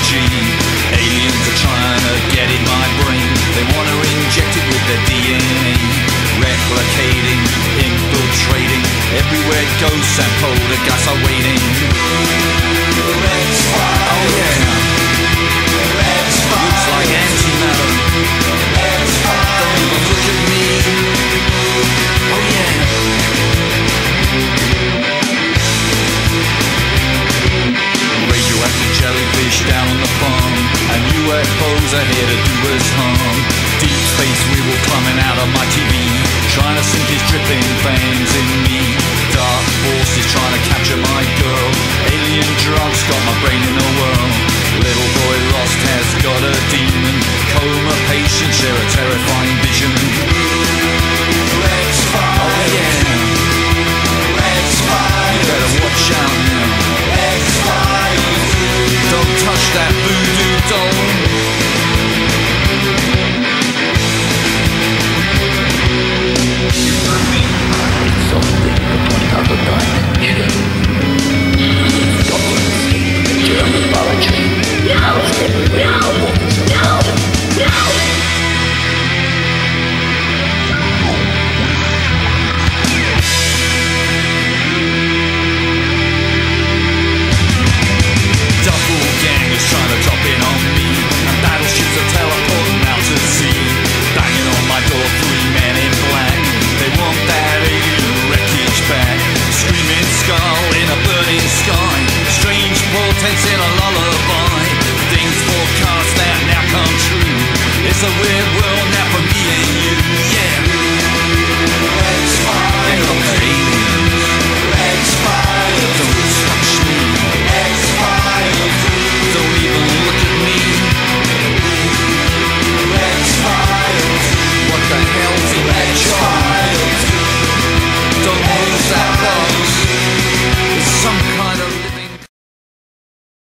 technology. Aliens are trying to get in my brain. They want to inject it with their DNA. Replicating, infiltrating. Everywhere it goes, Sam Poltergeist are waiting. Oh yeah. Looks like antimatter. Don't even look at me. Oh yeah. Radioactive jellyfish down on the farm, and UFOs are here to do us harm. Deep space weevil climbing out of my TV, trying to sink his dripping fangs in me. Dark forces trying to capture my girl. Alien drugs got my brain in a whirl. Little boy lost